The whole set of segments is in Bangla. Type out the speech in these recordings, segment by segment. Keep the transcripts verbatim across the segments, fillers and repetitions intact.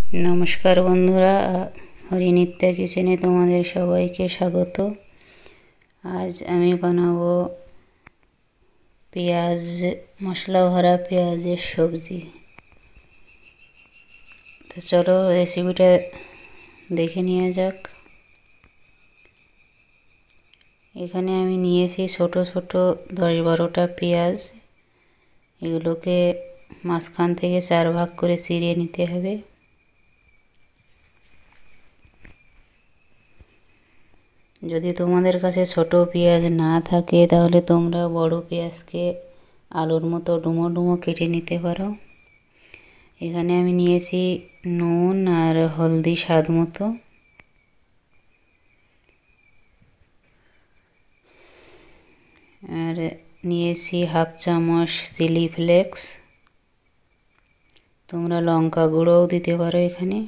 নমস্কার বন্ধুরা, হরিনিত্যা কিচেনে তোমাদের সবাইকে স্বাগত। আজ আমি বানাবো পেঁয়াজ মশলা ভরা পেঁয়াজের সবজি। তো চলো রেসিপিটা দেখে নেওয়া যাক। এখানে আমি নিয়েছি ছোট ছোট দশ বারোটা পেঁয়াজ। এগুলোকে মাঝখান থেকে চার ভাগ করে চিড়ে নিতে হবে। যদি তোমাদের কাছে ছোট পেঁয়াজ না থাকে তাহলে তোমরা বড় পেঁয়াজকে আলুর মতো ডুমো ডুমো কেটে নিতে পারো। এখানে আমি নিয়েছি নুন আর হলদি স্বাদ মতো, আর নিয়েছি হাফ চামচ চিলি ফ্লেক্স। তোমরা লঙ্কা গুঁড়োও দিতে পারো এখানে।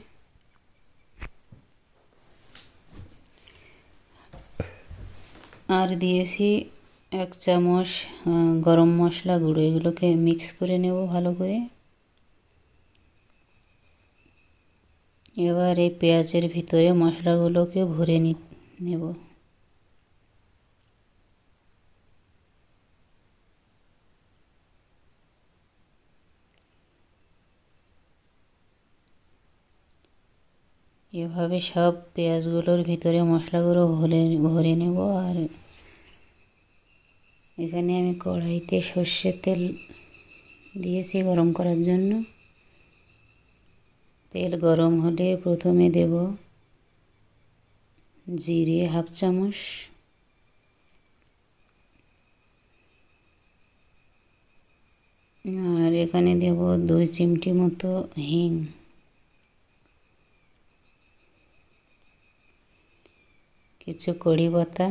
আর দিয়েছি এক চামচ গরম মশলা গুঁড়ো। এগুলোকে মিক্স করে নেব ভালো করে। এবার এই পেঁয়াজের ভিতরে মশলাগুলোকে ভরে নেব। এভাবে সব পেঁয়াজগুলোর ভিতরে মশলাগুলো ভরে ভরে নেব। আর এখানে আমি কড়াইতে সর্ষের তেল দিয়েছি গরম করার জন্য। তেল গরম হলে প্রথমে দেব জিরে হাফ চামচ, আর এখানে দেব দুই চিমটি মতো হিং, কিছু কড়ি পাতা,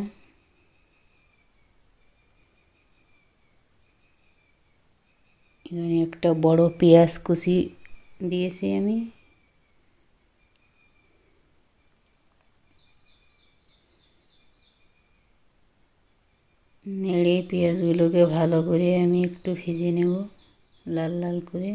এখানে একটা বড় পেঁয়াজ কুচি দিয়েছি আমি। নেড়ে পেঁয়াজগুলোকে ভালো করে আমি একটু ভেজে নেব লাল লাল করে।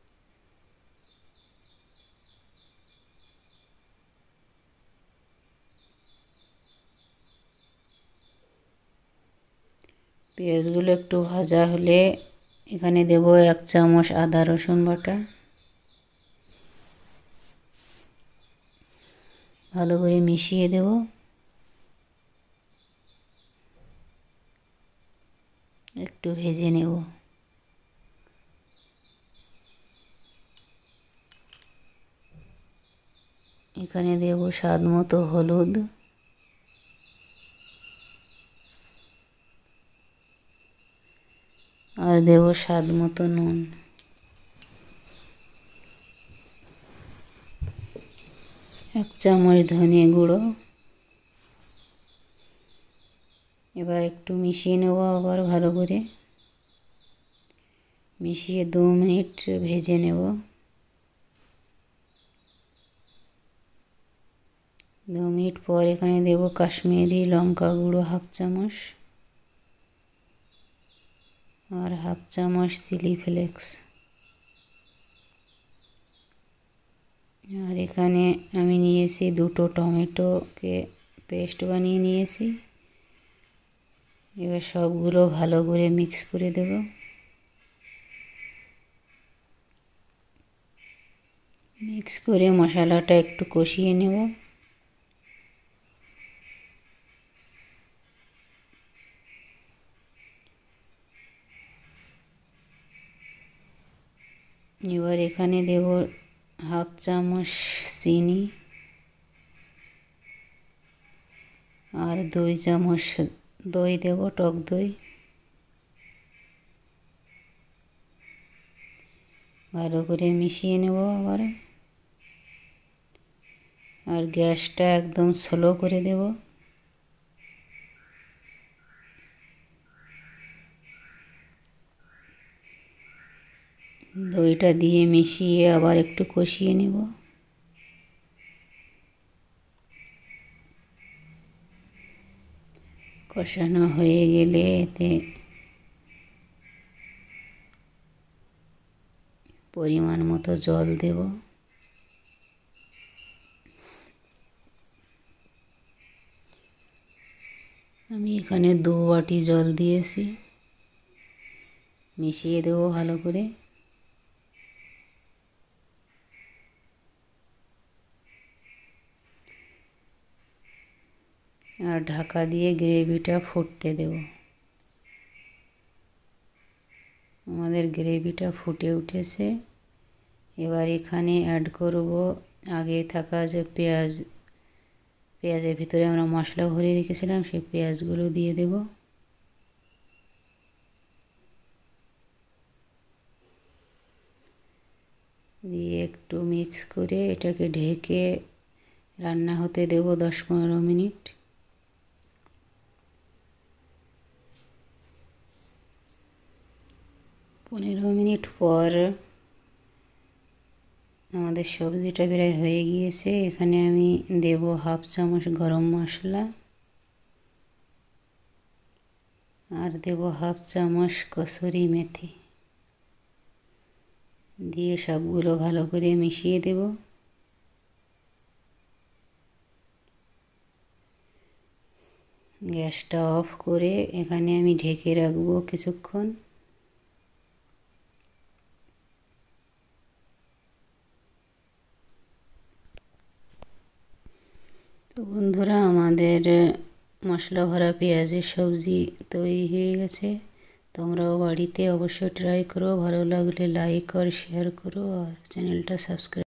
পেঁয়াজগুলো একটু ভাজা হলে এখানে দেব এক চামচ আদা রসুন বাটা। ভালো করে মিশিয়ে দেব। একটু ভেজে নেব। এখানে দেব স্বাদ মতো হলুদ, আর দেব স্বাদ মতো নুন। এক চামচ ধনে গুঁড়ো। এবার একটু মিশিয়ে নেব আবার ভালো করে। মিশিয়ে দু মিনিট ভেজে নেব। দু মিনিট পর এখানে দেব কাশ্মীরি লঙ্কা গুঁড়ো হাফ চামচ, আর হাফ চামচ চিলি ফ্লেক্স। আর এখানে আমি নিয়েছি দুটো টমেটোকে পেস্ট বানিয়ে নিয়েছি। এবার সবগুলো ভালো করে মিক্স করে দেব। মিক্স করে মশলাটা একটু কষিয়ে নেব। এবার এখানে দেব হাফ চামচ চিনি, আর দুই চামচ দই দেব, টক দই। ভালো করে মিশিয়ে নেব আবার। আর গ্যাসটা একদম স্লো করে দেব। দইটা দিয়ে মিশিয়ে আবার একটু কষিয়ে নেব। কষানো হয়ে গেলে এতে পরিমাণ মতো জল দেব। আমি এখানে দু বাটি জল দিয়েছি, মিশিয়ে দেবো ভালো করে। আর ঢাকা দিয়ে গ্রেভিটা ফুটতে দেব। আমাদের গ্রেভিটা ফুটে উঠেছে। এবার এখানে অ্যাড করব আগে থাকা যে পেঁয়াজ, পেঁয়াজের ভিতরে আমরা মশলা ভরে রেখেছিলাম, সেই পেঁয়াজগুলো দিয়ে দেব। দিয়ে একটু মিক্স করে এটাকে ঢেকে রান্না হতে দেব দশ পনেরো মিনিট। পনেরো মিনিট পর আমাদের সবজিটা প্রায় হয়ে গিয়েছে। এখানে আমি দেব হাফ চামচ গরম মশলা আর দেব হাফ চামচ কসুরি মেথি, দিয়ে সবগুলো ভালো করে মিশিয়ে দেব। গ্যাসটা অফ করে এখানে আমি ঢেকে রাখবো কিছুক্ষণ। তো বন্ধুরা, আমাদের মশলা ভরা পেঁয়াজের সবজি তৈরি হয়ে গেছে। তোমরাও বাড়িতে অবশ্যই ট্রাই করো। ভালো লাগলে লাইক আর শেয়ার করো আর চ্যানেলটা সাবস্ক্রাইব